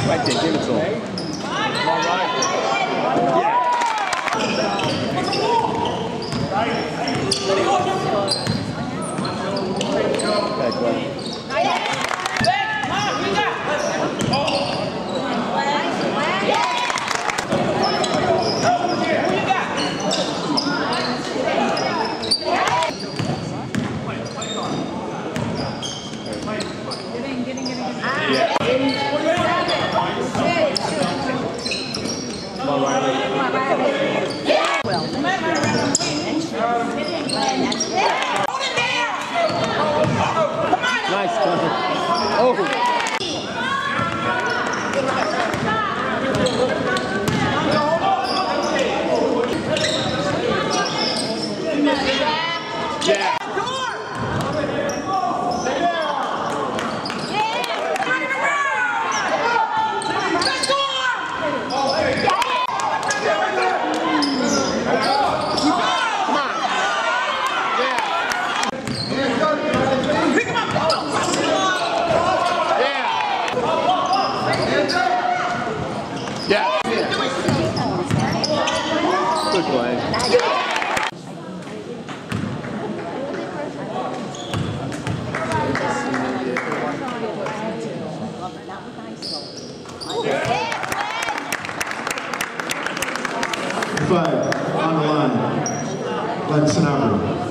Right there, give it to him. All right. Yeah. Nice, oh. Yeah. Yeah. Good play. Five on the line. Sanabria.